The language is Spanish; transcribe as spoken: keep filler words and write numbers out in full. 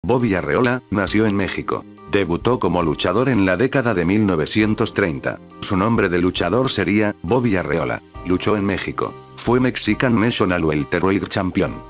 Bobby Arreola, nació en México. Debutó como luchador en la década de mil novecientos treinta. Su nombre de luchador sería Bobby Arreola. Luchó en México. Fue Mexican National Welterweight Champion.